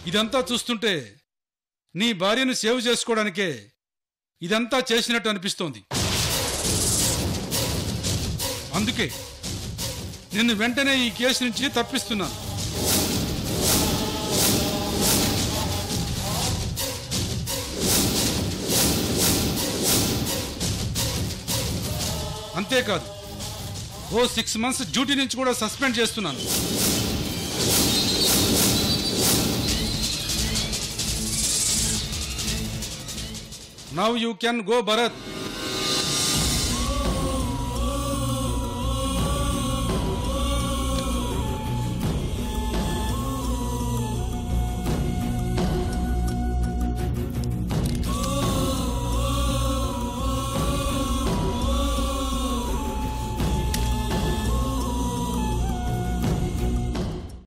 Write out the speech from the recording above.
ఇదంతా చూస్తుంటే నీ భార్యను సేవ్ చేసుకోవడానికే ఇదంతా చేసినట్టు అనిపిస్తోంది. అందుకే నిన్ను వెంటనే ఈ కేసు నుంచి తప్పిస్తున్నాను. అంతేకాదు, ఓ 6 months డ్యూటీ నుంచి కూడా సస్పెండ్ చేస్తున్నాను. Now you can go Bharat.